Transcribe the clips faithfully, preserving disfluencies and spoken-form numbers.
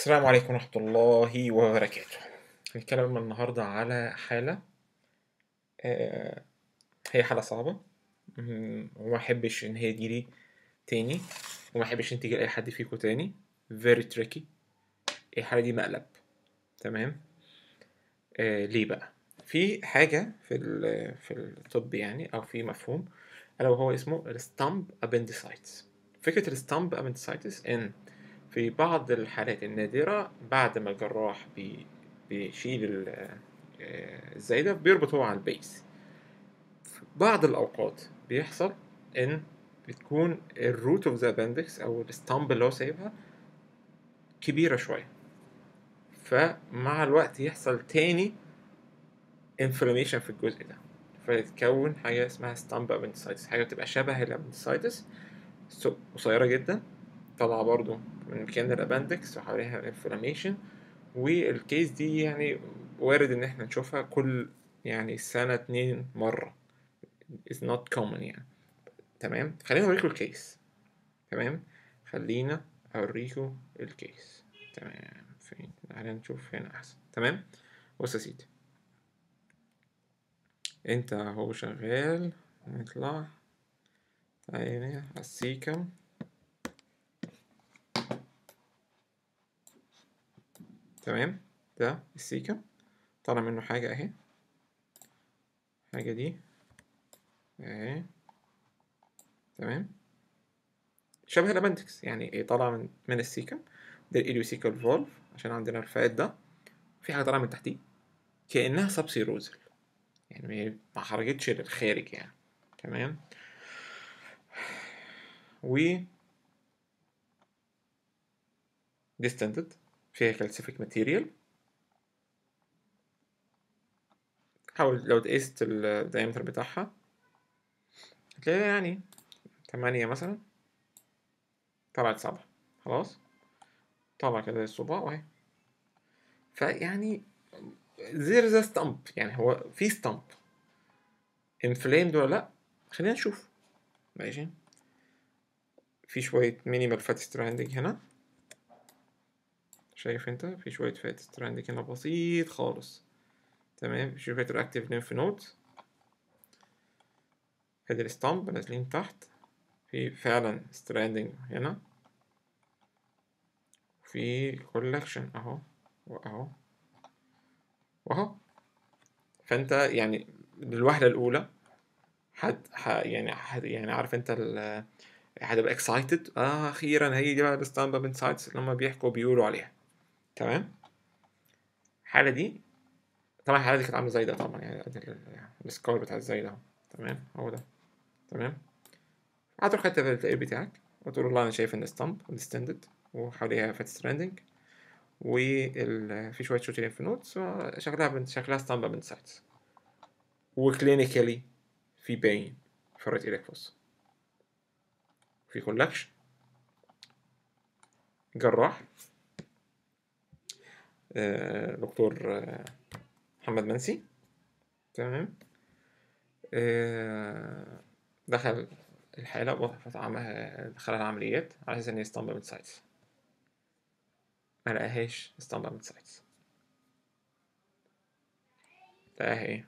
السلام عليكم ورحمة الله وبركاته. هنتكلم النهاردة على حالة آه هي حالة صعبة، مم، وما أحبش إن هي تجيلي تاني، وما أحبش إن تيجي لأي حد فيكم تاني. very tricky. الحالة دي مقلب. تمام. آه ليه بقى؟ في حاجة في في الطب يعني، أو في مفهوم ألا وهو اسمه الستامب appendicitis. فكرة الستامب appendicitis إن في بعض الحالات النادرة بعد ما الجراح بي بيشيل الزايدة بيربط هو على البيس. في بعض الأوقات بيحصل إن بتكون الروت اوف ذا appendix أو الستامب اللي هو سايبها كبيرة شوية، فمع الوقت يحصل تاني inflammation في الجزء ده، فيتكون حاجة اسمها stump appendicitis، حاجة بتبقى شبه الابندسايتس قصيرة جدا، طالعة برضو من مكان الابندكس وحواليها inflammation. والكيس دي يعني وارد ان احنا نشوفها كل يعني سنة اتنين مرة. it's not common يعني. تمام. خلينا اوريكم الكيس. تمام. خلينا اوريكم الكيس. تمام. فين؟ تعالى نشوف هنا احسن. تمام. بص يا سيدي، انت هو شغال، نطلع تعالى على السيكم. تمام. ده السيكم طالع منه حاجة اهي، حاجة دي اهي. تمام. شبه الابندكس يعني، ايه طالعة من من السيكم. ده الإليوسيكال فولف عشان عندنا الفات ده، في حاجة طالعة من تحتيه كأنها سبسيروزل يعني، ما خرجتش للخارج يعني. تمام. و distended فيها كالسيفيك ماتيريال. حاول لو تقيست الدايمتر بتاعها هتلاقيها يعني تمانية مثلا، طلعت سبعة. خلاص طلع كده الصباع وهي، فيعني there is a stump يعني، هو في stump inflamed ولا لأ؟ خلينا نشوف. ماشي. في شوية مينيمال فات ستراندنج هنا، شايف انت في شوية فات ستراندنج هنا بسيط خالص. تمام. في شوية رياكتيف لينف نودز، ادي الستامب نازلين تحت، في فعلا ستراندنج هنا، في كولكشن اهو واهو واهو. فانت يعني الوهلة الأولى حد يعني حد يعني عارف انت ال هتبقى اكسايتد، اه اخيرا هي دي بقى الستامب ابندسايتس لما بيحكوا بيقولوا عليها. تمام. الحالة دي طبعا الحالة دي كانت عاملة زي ده طبعا يعني، السكار بتاع زي ده. تمام. هو ده. تمام. هتروح كاتب التقرير بتاعك وتقول والله انا شايف ان ستامب ديستندد وحواليها فات ستراندنج، وفي شوية شوتين في نوتس، شكلها بنت شكلها ستامب ابندسايتس، وكلينيكالي في باين في الرايت ايدك فوس، في كولكشن. جراح آه دكتور آه محمد منسي. تمام. آه دخل الحالة وفتح دخل العمليات على أساس إن هي ستامب ابندسايتس، ما لقاهاش ستامب ابندسايتس، لقاها ايه؟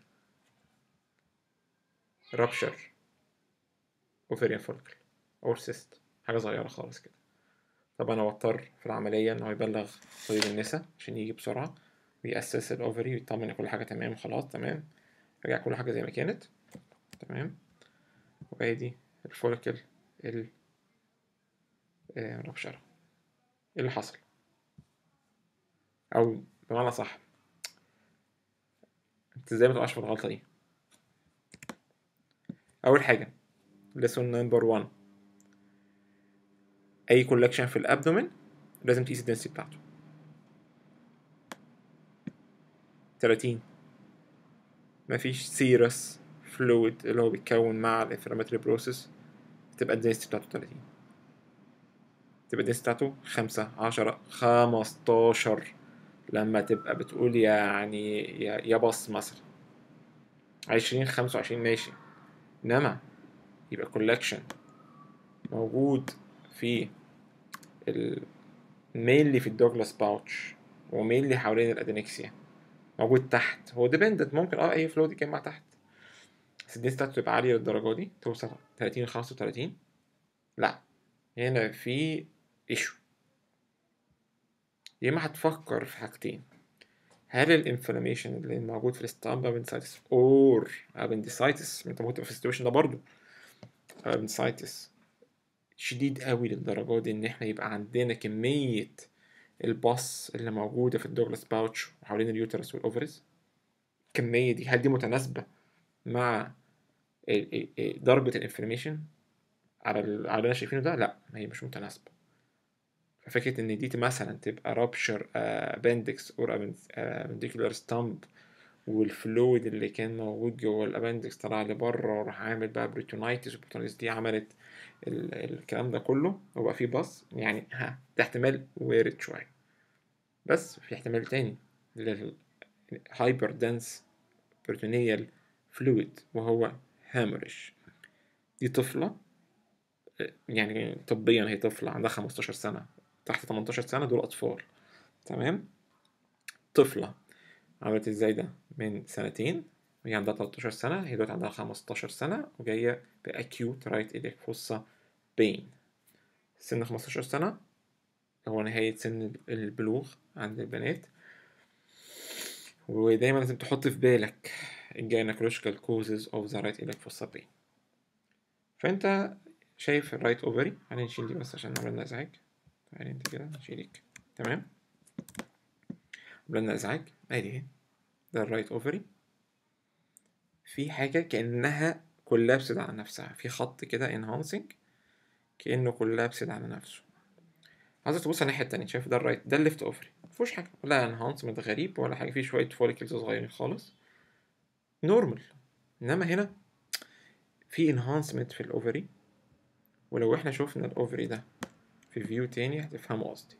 Rupture ovarian follicle or cyst، حاجة صغيرة خالص كده. طبعا هو اضطر في العملية إن هو يبلغ طبيب النساء عشان يجي بسرعة ويأسس الأوفري ويطمن إن كل حاجة تمام. خلاص تمام، رجع كل حاجة زي ما كانت. تمام. وأدي الفوليكل ال ربشرة. إيه اللي حصل؟ أو بمعنى صح، أنت إزاي متقعش في الغلطة دي؟ أول حاجة lesson نمبر وان، أي كولكشن في الأبدومين لازم تقيس الدنسيتي بتاعته تلاتين. مفيش سيرس فلويد اللي هو بيتكون مع الانفلاماتوري بروسيس تبقى الدنسيتي بتاعته تلاتين، تبقى الدنسيتي بتاعته خمسة عشرة خمستاشر. لما تبقى بتقول يعني يا بص مثلا عشرين خمسة وعشرين ماشي، انما يبقى كولكشن موجود في mainly في الدوجلاس باوتش ومينلي حوالين الادينكسيا، موجود تحت. هو ديبندنت، ممكن اه اي فلويد يتجمع تحت، بس الدنسيتي بتاعته تبقى عالية للدرجة دي توصل تلاتين خمسة وتلاتين. لا، هنا في ايشو. يا اما هتفكر في حاجتين: هل الانفلاميشن اللي موجود في الستامب ابندسايتس اور ابندسايتس، انت ممكن تبقى في السيتويشن ده برضه ابندسايتس شديد قوي للدرجة دي ان احنا يبقى عندنا كمية الباص اللي موجودة في الدوجلاس باوتش وحوالين اليوترس والاوفرز، الكمية دي هل دي متناسبة مع ضربة الانفلاميشن على على اللي انا شايفينه ده؟ لا، هي مش متناسبة. ففكرة ان دي مثلا تبقى rupture appendix or appendicular stump والفلويد اللي كان موجود جوه الابندكس طلع لبره وراح عامل بقى بريتونايتس، والبريتونايتس دي عملت ال الكلام ده كله وبقى فيه باص، يعني ها ده احتمال وارد شوية. بس في احتمال تاني للهايبر دنس بريتونيال فلويد وهو هامرش. دي طفلة، يعني طبيا هي طفلة عندها خمستاشر سنة، تحت تمنتاشر سنة دول أطفال، تمام. طفلة عملت ازاي ده من سنتين وهي عندها تلتاشر سنة، هي دلوقتي عندها خمستاشر سنة وجاية بأكيوت رايت إيديك فوسا بين. سن خمستاشر سنة هو نهاية سن البلوغ عند البنات، ودايما لازم تحط في بالك الجينيكولوجيكال كوزز اوف ذا رايت إيديك فوسا بين. فأنت شايف الرايت أوفري، خلينا نشيل دي بس عشان عملنا إزعاج. تعالي انت كده نشيلك، تمام. عملنا إزعاج، ادي اهي ده الرايت أوفري. في حاجة كأنها كولابسد على نفسها، في خط كده enhancing كأنه كولابسد على نفسه. عايزك تبص على الناحية التانية، شايف ده الرايت، ده الليفت اوفري مفيهوش حاجة ولا انهانسمنت غريب ولا حاجة، فيه شوية فوليكلز صغيرين خالص نورمال. انما هنا في انهانسمنت في الاوفري، ولو احنا شفنا الاوفري ده في فيو تاني هتفهموا قصدي.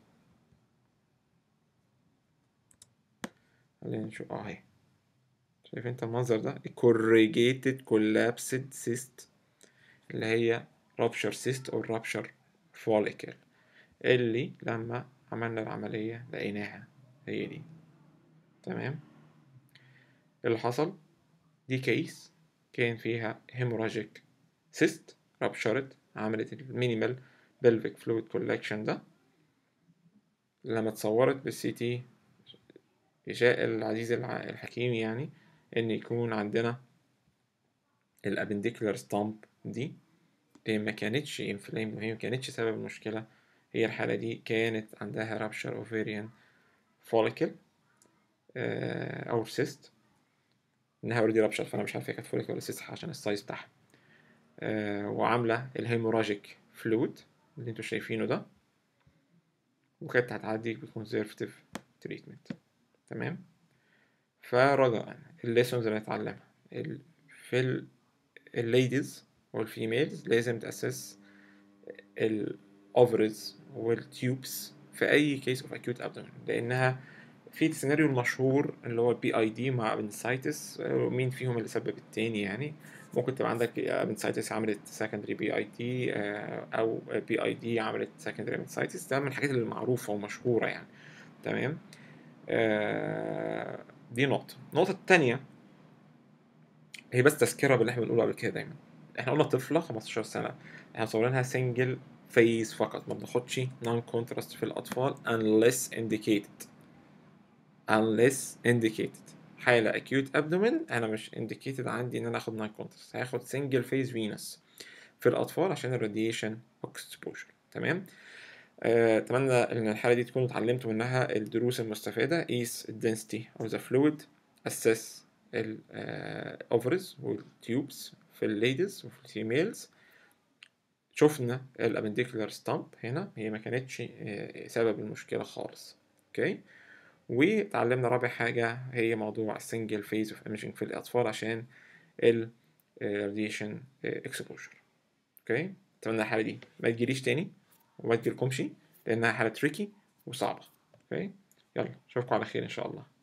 خلينا نشوف اه اهي، شايف انت المنظر ده corrugated collapsed cyst اللي هي rupture cyst او rupture follicle، اللي لما عملنا العملية لقيناها هي دي، تمام. اللي حصل دي كيس كان فيها hemorrhagic cyst ruptured، عملت المينيمال pelvic fluid collection ده. لما اتصورت بالسي تي يشاء العزيز الحكيم يعني ان يكون عندنا الابنديكولار ستامب دي، هي ما كانتش inflamed وهي ما كانتش سبب المشكلة. هي الحالة دي كانت عندها rupture ovarian follicle او cyst، انها اوريدي رابشر، فانا مش عارف هي كانت فوليك ولا سيست عشان السايز بتاعها. آه وعامله الهيموراجيك فلويد اللي انتوا شايفينه ده، وكانت هتعدي بكونزرفتيف تريتمنت، تمام. فرجاء الليسونز اللي هنتعلمها في الليديز والفيميلز لازم تأسس الاوفرز والتيوبس في اي كيس اوف اكيوت ابدومين، لانها في السيناريو المشهور اللي هو البي اي دي مع ابنسايتس، مين فيهم اللي سبب التاني يعني. ممكن تبقى عندك ابنسايتس عملت سكندري بي اي دي، او بي اي دي عملت سكندري ابنسايتس، ده من الحاجات اللي معروفه ومشهوره يعني، تمام. دي نقطه. النقطه التانية هي بس تذكره باللي احنا بنقوله قبل كده دايما. احنا قلنا طفله خمستاشر سنه، احنا مصورينها سنجل فيز فقط، ما بناخدش نون كونتراست في الاطفال unless indicated unless indicated. حالة acute abdomen أنا مش indicated عندي إن أنا آخد نون كونتراست، هاخد single phase venous في الأطفال عشان الراديشن exposure، تمام. آه، أتمنى إن الحالة دي تكونوا اتعلمتوا منها الدروس المستفادة. قيس ال density of the fluid، assess ال uh, ovaries والتيوبس في الليديز وفي الفيميلز. شفنا الابنديكولار ستامب هنا هي ما كانتش سبب المشكلة خالص، اوكي. وتعلمنا رابع حاجة هي موضوع السنجل فيز اوف ايميجينج في الأطفال عشان ال radiation exposure، اوكي. اتمنى الحالة دي ما تجيليش تاني وما تجيلكمش لأنها حالة تريكي وصعبة، اوكي. يلا اشوفكم على خير إن شاء الله.